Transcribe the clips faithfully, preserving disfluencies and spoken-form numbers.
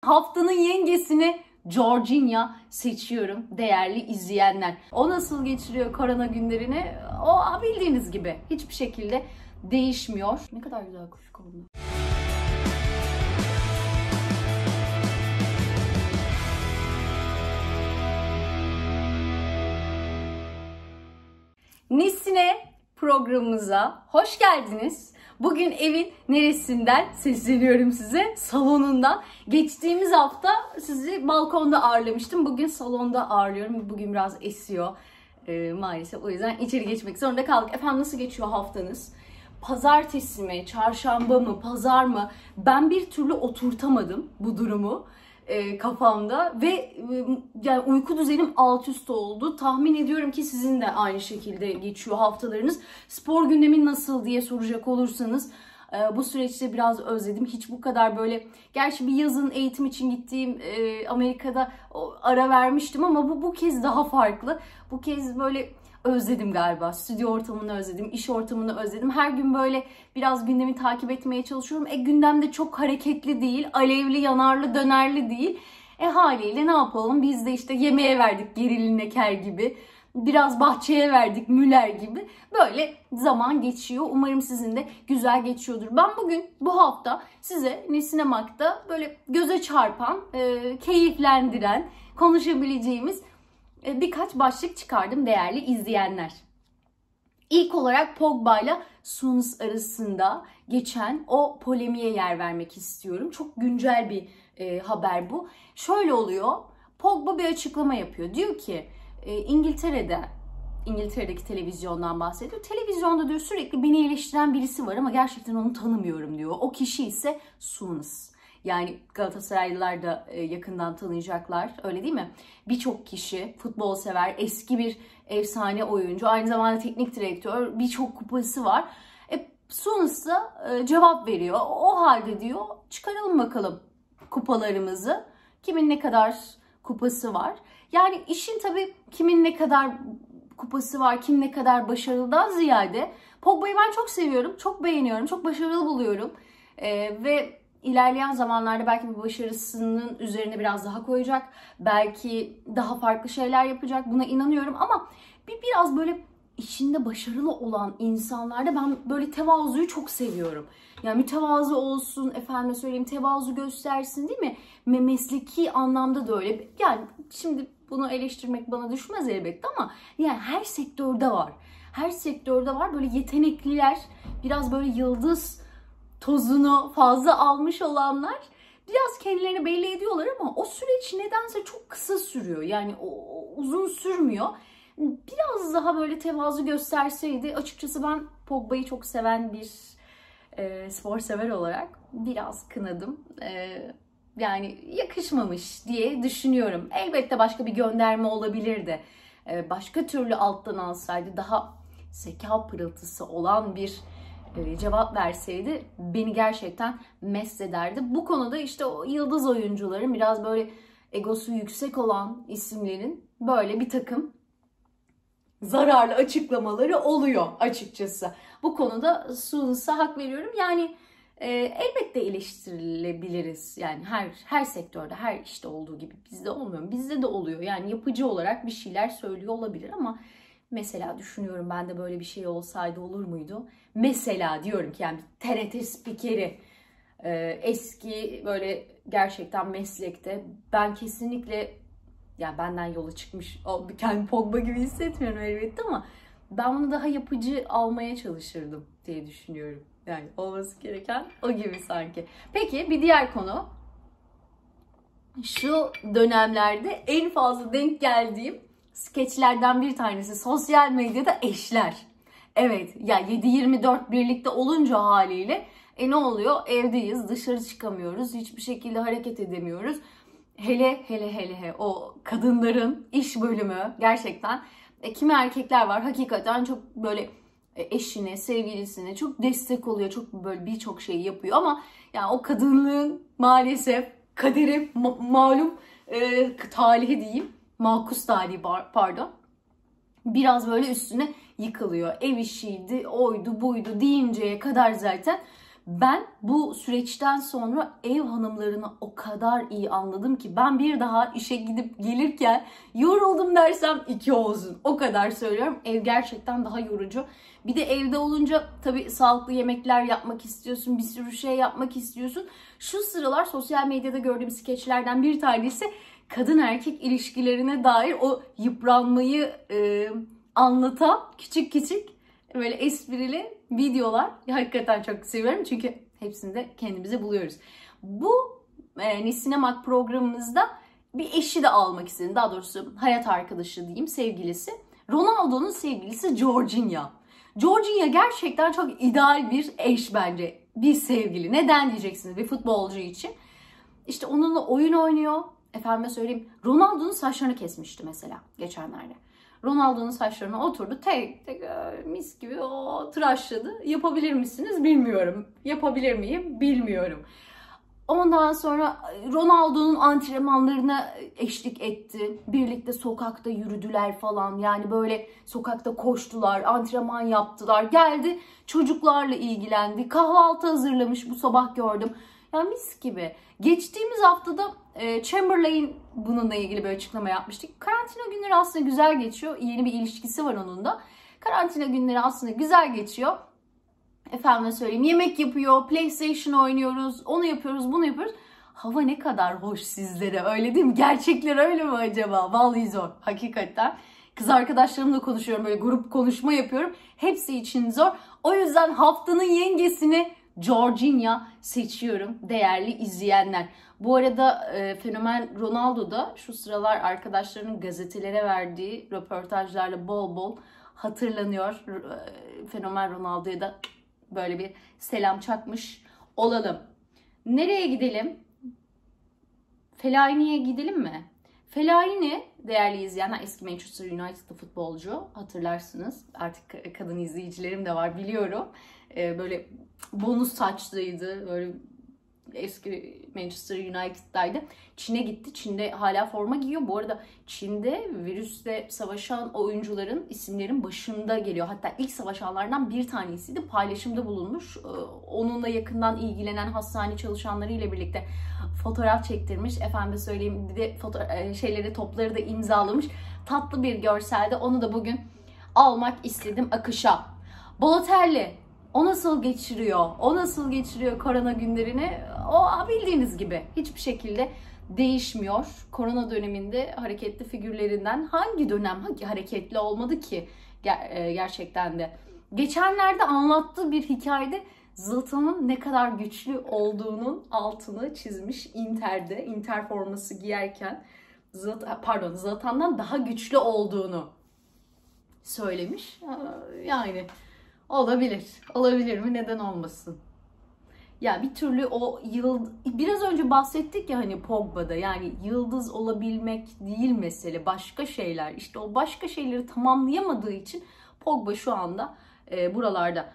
haftanın yengesini Jorginho seçiyorum değerli izleyenler. O nasıl geçiriyor korona günlerini? O bildiğiniz gibi hiçbir şekilde değişmiyor. Ne kadar güzel kuş kolunu. Nesine programımıza hoş geldiniz. Bugün evin neresinden sesleniyorum size? Salonundan. Geçtiğimiz hafta sizi balkonda ağırlamıştım. Bugün salonda ağırlıyorum. Bugün biraz esiyor ee, maalesef. O yüzden içeri geçmek zorunda kaldık. Efendim nasıl geçiyor haftanız? Pazartesi mi, çarşamba mı, pazar mı? Ben bir türlü oturtamadım bu durumu e, kafamda ve e, yani uyku düzenim alt üst oldu. Tahmin ediyorum ki sizin de aynı şekilde geçiyor haftalarınız. Spor gündemin nasıl diye soracak olursanız e, bu süreçte biraz özledim. Hiç bu kadar böyle, gerçi bir yazın eğitim için gittiğim e, Amerika'da o, ara vermiştim ama bu bu kez daha farklı. Bu kez böyle özledim galiba. Stüdyo ortamını özledim, iş ortamını özledim. Her gün böyle biraz gündemi takip etmeye çalışıyorum. E gündem de çok hareketli değil, alevli, yanarlı, dönerli değil. E haliyle ne yapalım? Biz de işte yemeğe verdik Gerili Neker gibi. Biraz bahçeye verdik Müller gibi. Böyle zaman geçiyor. Umarım sizin de güzel geçiyordur. Ben bugün bu hafta size Nesine Mag'da böyle göze çarpan, e, keyiflendiren, konuşabileceğimiz birkaç başlık çıkardım değerli izleyenler. İlk olarak Pogba ile Souness arasında geçen o polemiğe yer vermek istiyorum. Çok güncel bir e, haber bu. Şöyle oluyor. Pogba bir açıklama yapıyor. Diyor ki e, İngiltere'de, İngiltere'deki televizyondan bahsediyor. Televizyonda diyor sürekli beni eleştiren birisi var ama gerçekten onu tanımıyorum diyor. O kişi ise Souness. Yani Galatasaraylılar da yakından tanıyacaklar, öyle değil mi? Birçok kişi, futbol sever, eski bir efsane oyuncu, aynı zamanda teknik direktör, birçok kupası var. E, Souness da e, cevap veriyor. O halde diyor çıkaralım bakalım kupalarımızı. Kimin ne kadar kupası var? Yani işin tabii kimin ne kadar kupası var, kim ne kadar başarılıdan ziyade Pogba'yı ben çok seviyorum, çok beğeniyorum, çok başarılı buluyorum. E, ve İlerleyen zamanlarda belki bu başarısının üzerine biraz daha koyacak. Belki daha farklı şeyler yapacak. Buna inanıyorum ama bir biraz böyle işinde başarılı olan insanlarda ben böyle tevazuyu çok seviyorum. Yani mütevazı olsun, efendime söyleyeyim, tevazu göstersin, değil mi? Mesleki anlamda da öyle. Yani şimdi bunu eleştirmek bana düşmez elbette ama yani her sektörde var. Her sektörde var böyle yetenekliler, biraz böyle yıldız tozunu fazla almış olanlar biraz kendilerini belli ediyorlar ama o süreç nedense çok kısa sürüyor. Yani o, o uzun sürmüyor. Biraz daha böyle tevazu gösterseydi, açıkçası ben Pogba'yı çok seven bir e, spor sever olarak biraz kınadım. E, yani yakışmamış diye düşünüyorum. Elbette başka bir gönderme olabilirdi. E, başka türlü alttan alsaydı, daha zeka pırıltısı olan bir cevap verseydi beni gerçekten mest ederdi. Bu konuda işte o yıldız oyuncuların, biraz böyle egosu yüksek olan isimlerin böyle bir takım zararlı açıklamaları oluyor açıkçası. Bu konuda Souness'a hak veriyorum. Yani e, elbette eleştirilebiliriz. Yani her her sektörde, her işte olduğu gibi bizde olmuyor mu? Bizde de oluyor. Yani yapıcı olarak bir şeyler söylüyor olabilir ama mesela düşünüyorum, ben de böyle bir şey olsaydı olur muydu? Mesela diyorum ki yani T R T spikeri, eski böyle gerçekten meslekte, ben kesinlikle, yani benden yola çıkmış, kendi Pogba gibi hissetmiyorum elbette ama ben bunu daha yapıcı almaya çalışırdım diye düşünüyorum. Yani olması gereken o gibi sanki. Peki bir diğer konu. Şu dönemlerde en fazla denk geldiğim skeçlerden bir tanesi sosyal medyada eşler. Evet ya, yedi yirmi dört birlikte olunca haliyle e ne oluyor? Evdeyiz, dışarı çıkamıyoruz, hiçbir şekilde hareket edemiyoruz. Hele hele hele he o kadınların iş bölümü gerçekten, e, kimi erkekler var hakikaten çok böyle e, eşine, sevgilisine çok destek oluyor, çok böyle birçok şey yapıyor ama yani o kadınlığın maalesef kaderi ma malum e, talihi diyeyim. Makus talihi pardon. Biraz böyle üstüne yıkılıyor. Ev işiydi, oydu, buydu deyinceye kadar zaten Ben bu süreçten sonra ev hanımlarını o kadar iyi anladım ki ben bir daha işe gidip gelirken yoruldum dersem iki olsun. O kadar söylüyorum. Ev gerçekten daha yorucu. Bir de evde olunca tabii sağlıklı yemekler yapmak istiyorsun. Bir sürü şey yapmak istiyorsun. Şu sıralar sosyal medyada gördüğüm skeçlerden bir tanesi kadın erkek ilişkilerine dair o yıpranmayı e, anlatan küçük küçük böyle esprili videolar. Hakikaten çok seviyorum çünkü hepsinde kendimizi buluyoruz. Bu e, Nesinemak programımızda bir eşi de almak istedim. Daha doğrusu hayat arkadaşı diyeyim, sevgilisi. Ronaldo'nun sevgilisi Jorginho. Jorginho gerçekten çok ideal bir eş bence. Bir sevgili. Neden diyeceksiniz bir futbolcu için. İşte onunla oyun oynuyor. Efendime söyleyeyim, Ronaldo'nun saçlarını kesmişti mesela geçenlerde. Ronaldo'nun saçlarına oturdu. Tek tek mis gibi o tıraşladı. Yapabilir misiniz? Bilmiyorum. Yapabilir miyim? Bilmiyorum. Ondan sonra Ronaldo'nun antrenmanlarına eşlik etti. Birlikte sokakta yürüdüler falan. Yani böyle sokakta koştular, antrenman yaptılar. Geldi çocuklarla ilgilendi. Kahvaltı hazırlamış, bu sabah gördüm. Ya mis gibi. Geçtiğimiz haftada Chamberlain bununla ilgili bir açıklama yapmıştık. Karantina günleri aslında güzel geçiyor. Yeni bir ilişkisi var onun da. Karantina günleri aslında güzel geçiyor. Efendime söyleyeyim, yemek yapıyor, PlayStation oynuyoruz, onu yapıyoruz, bunu yapıyoruz. Hava ne kadar hoş sizlere, öyle değil mi? Gerçekler öyle mi acaba? Vallahi zor, hakikaten. Kız arkadaşlarımla konuşuyorum, böyle grup konuşma yapıyorum. Hepsi için zor. O yüzden haftanın yengesini Jorginho seçiyorum değerli izleyenler. Bu arada e, fenomen Ronaldo da şu sıralar arkadaşlarının gazetelere verdiği röportajlarla bol bol hatırlanıyor. E, fenomen Ronaldo'ya da böyle bir selam çakmış olalım. Nereye gidelim? Fellaini'ye gidelim mi? Fellaini değerli izleyenler eski Manchester United'lı futbolcu, hatırlarsınız. Artık kadın izleyicilerim de var biliyorum. Ee, böyle bonus saçlıydı. Böyle eski Manchester United'daydı. Çin'e gitti. Çin'de hala forma giyiyor. Bu arada Çin'de virüsle savaşan oyuncuların isimlerin başında geliyor. Hatta ilk savaşanlardan bir tanesiydi. Paylaşımda bulunmuş. Onunla yakından ilgilenen hastane çalışanları ile birlikte fotoğraf çektirmiş. Efendim söyleyeyim, bir de foto- şeyleri, topları da imzalamış. Tatlı bir görselde. Onu da bugün almak istedim akışa. Balotelli. O nasıl geçiriyor? O nasıl geçiriyor korona günlerini? O bildiğiniz gibi hiçbir şekilde değişmiyor. Korona döneminde hareketli figürlerinden hangi dönem hangi hareketli olmadı ki ger- gerçekten de. Geçenlerde anlattığı bir hikayede Zlatan'ın ne kadar güçlü olduğunun altını çizmiş Inter'de. Inter forması giyerken Zlatan, pardon Zlatan'dan daha güçlü olduğunu söylemiş. Yani olabilir. Olabilir mi? Neden olmasın? Ya bir türlü o yıldız... Biraz önce bahsettik ya hani Pogba'da. Yani yıldız olabilmek değil mesele. Başka şeyler. İşte o başka şeyleri tamamlayamadığı için Pogba şu anda e, buralarda.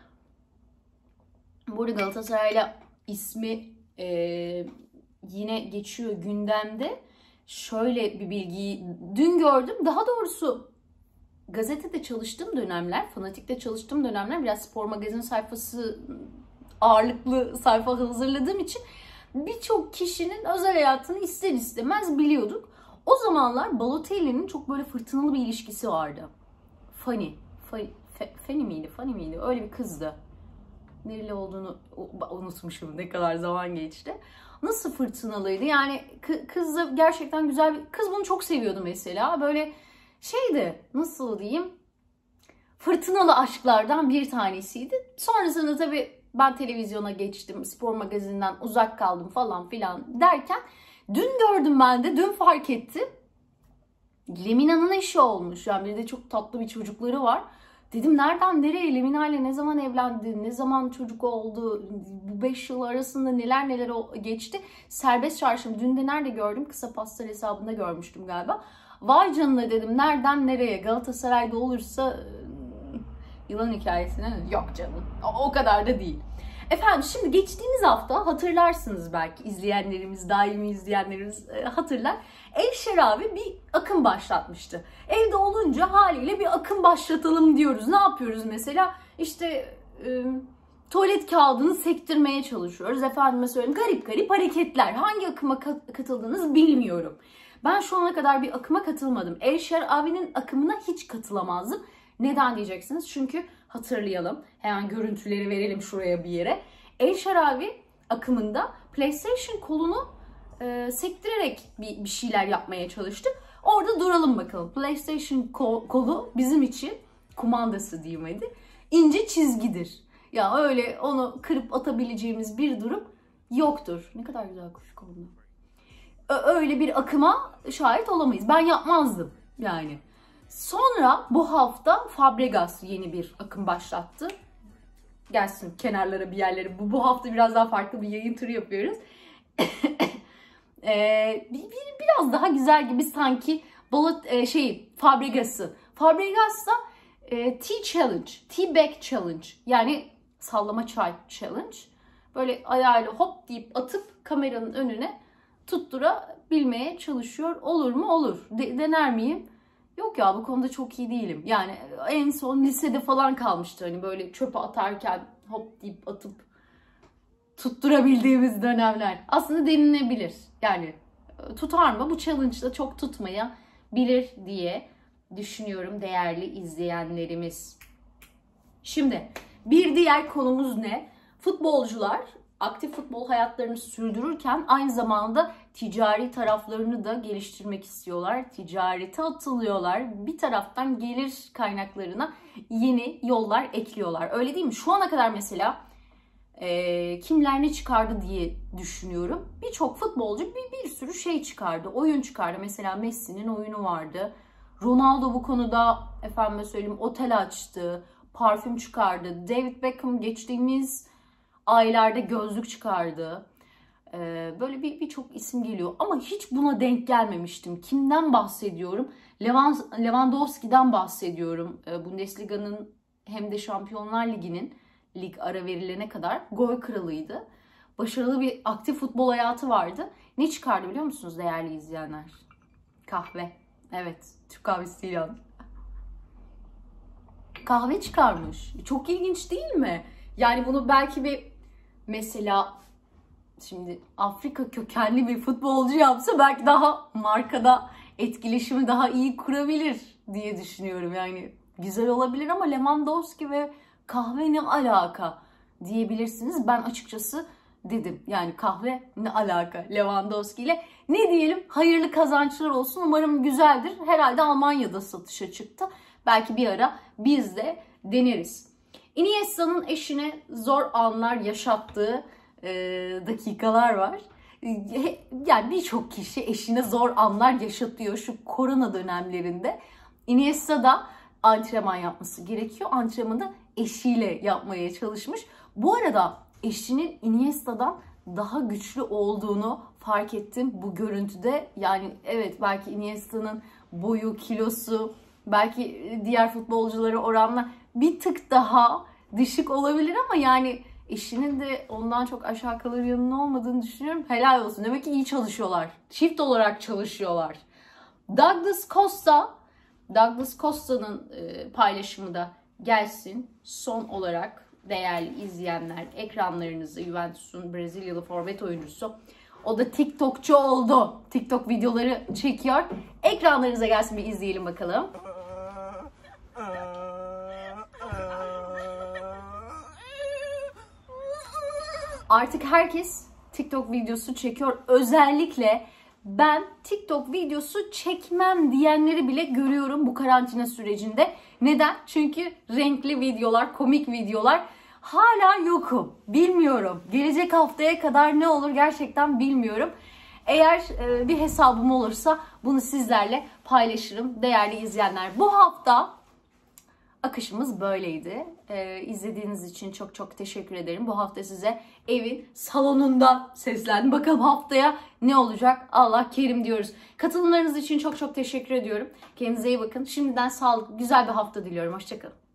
Burada Galatasaray'la ismi e, yine geçiyor gündemde. Şöyle bir bilgiyi dün gördüm. Daha doğrusu gazetede çalıştığım dönemler, Fanatik'te çalıştığım dönemler biraz spor magazin sayfası ağırlıklı sayfa hazırladığım için birçok kişinin özel hayatını ister istemez biliyorduk. O zamanlar Balotelli'nin çok böyle fırtınalı bir ilişkisi vardı. Fanny, Fanny, Fanny miydi? Fanny miydi? Öyle bir kızdı. Nereli olduğunu unutmuşum, ne kadar zaman geçti. Nasıl fırtınalıydı? Yani kız da gerçekten güzel bir kız, bunu çok seviyordu mesela. Böyle şeydi, nasıl diyeyim, fırtınalı aşklardan bir tanesiydi. Sonrasında tabii ben televizyona geçtim, spor magazinden uzak kaldım falan filan derken dün gördüm, ben de dün fark ettim. Lemina'nın eşi olmuş. Yani bir de çok tatlı bir çocukları var. Dedim nereden nereye, Lemina ile ne zaman evlendi, ne zaman çocuk oldu, bu beş yıl arasında neler neler geçti. Serbest çarşım, dün de nerede gördüm? Kısa Pastel hesabında görmüştüm galiba. Vay canına dedim, nereden nereye, Galatasaray'da olursa yılan hikayesine yok canım, o, o kadar da değil. Efendim şimdi geçtiğimiz hafta hatırlarsınız, belki izleyenlerimiz, daimi izleyenlerimiz hatırlar. El Şerabi bir akım başlatmıştı. Evde olunca haliyle bir akım başlatalım diyoruz. Ne yapıyoruz mesela? İşte e, tuvalet kağıdını sektirmeye çalışıyoruz. Efendime söyleyeyim, garip garip hareketler. Hangi akıma katıldığınızı bilmiyorum. Ben şu ana kadar bir akıma katılmadım. El Şaravi'nin akımına hiç katılamazdım. Neden diyeceksiniz? Çünkü hatırlayalım. Hemen görüntüleri verelim şuraya bir yere. El Şaravi akımında PlayStation kolunu e, sektirerek bir, bir şeyler yapmaya çalıştı. Orada duralım bakalım. PlayStation kol, kolu bizim için, kumandası diyeyim hadi, ince çizgidir. Ya öyle onu kırıp atabileceğimiz bir durum yoktur. Ne kadar güzel kuş kolunu. Öyle bir akıma şahit olamayız. Ben yapmazdım yani. Sonra bu hafta Fabregas yeni bir akım başlattı. Gelsin kenarlara bir yerlere. Bu, bu hafta biraz daha farklı bir yayın turu yapıyoruz. ee, bir, bir, biraz daha güzel gibi sanki balık e, şey Fabregas'ı. Fabregas da e, Tea Challenge, Tea Bag Challenge, yani sallama çay challenge. Böyle ayağıyla hop deyip atıp kameranın önüne tutturabilmeye çalışıyor. Olur mu? Olur. De- dener miyim? Yok ya, bu konuda çok iyi değilim. Yani en son lisede falan kalmıştı. Hani böyle çöpe atarken hop deyip atıp tutturabildiğimiz dönemler. Aslında denilebilir. Yani tutar mı? Bu challenge'da çok tutmayabilir diye düşünüyorum değerli izleyenlerimiz. Şimdi bir diğer konumuz ne? Futbolcular aktif futbol hayatlarını sürdürürken aynı zamanda ticari taraflarını da geliştirmek istiyorlar. Ticarete atılıyorlar. Bir taraftan gelir kaynaklarına yeni yollar ekliyorlar. Öyle değil mi? Şu ana kadar mesela e, kimler ne çıkardı diye düşünüyorum. Birçok futbolcu bir, bir sürü şey çıkardı. Oyun çıkardı. Mesela Messi'nin oyunu vardı. Ronaldo bu konuda efendime söyleyeyim otel açtı. Parfüm çıkardı. David Beckham geçtiğimiz aylarda gözlük çıkardı. Ee, böyle bir birçok isim geliyor. Ama hiç buna denk gelmemiştim. Kimden bahsediyorum? Levan, Lewandowski'den bahsediyorum. Ee, Bundesliga'nın hem de Şampiyonlar Ligi'nin lig ara verilene kadar gol kralıydı. Başarılı bir aktif futbol hayatı vardı. Ne çıkardı biliyor musunuz değerli izleyenler? Kahve. Evet. Türk kahvesi değil yani. Kahve çıkarmış. Çok ilginç değil mi? Yani bunu belki bir mesela şimdi Afrika kökenli bir futbolcu yapsa belki daha markada etkileşimi daha iyi kurabilir diye düşünüyorum. Yani güzel olabilir ama Lewandowski ve kahve ne alaka diyebilirsiniz. Ben açıkçası dedim. Yani kahve ne alaka Lewandowski ile. Ne diyelim? Hayırlı kazançlar olsun. Umarım güzeldir. Herhalde Almanya'da satışa çıktı. Belki bir ara biz de deneriz. Iniesta'nın eşine zor anlar yaşattığı e, dakikalar var. Yani birçok kişi eşine zor anlar yaşatıyor şu korona dönemlerinde. Iniesta da antrenman yapması gerekiyor. Antrenmanı eşiyle yapmaya çalışmış. Bu arada eşinin Iniesta'dan daha güçlü olduğunu fark ettim bu görüntüde. Yani evet, belki Iniesta'nın boyu, kilosu, belki diğer futbolculara oranla bir tık daha düşük olabilir ama yani eşinin de ondan çok aşağı kalır yanının olmadığını düşünüyorum. Helal olsun. Demek ki iyi çalışıyorlar. Çift olarak çalışıyorlar. Douglas Costa, Douglas Costa'nın paylaşımı da gelsin. Son olarak değerli izleyenler, ekranlarınızda Juventus'un Brezilyalı forvet oyuncusu. O da TikTokçu oldu. TikTok videoları çekiyor. Ekranlarınıza gelsin, bir izleyelim bakalım. Artık herkes TikTok videosu çekiyor. Özellikle ben TikTok videosu çekmem diyenleri bile görüyorum bu karantina sürecinde. Neden? Çünkü renkli videolar, komik videolar hala yokum. Bilmiyorum. Gelecek haftaya kadar ne olur gerçekten bilmiyorum. Eğer e, bir hesabım olursa bunu sizlerle paylaşırım değerli izleyenler. Bu hafta akışımız böyleydi. Ee, izlediğiniz için çok çok teşekkür ederim. Bu hafta size evin salonunda seslendim. Bakalım haftaya ne olacak? Allah kerim diyoruz. Katılımlarınız için çok çok teşekkür ediyorum. Kendinize iyi bakın. Şimdiden sağlıklı, güzel bir hafta diliyorum. Hoşçakalın.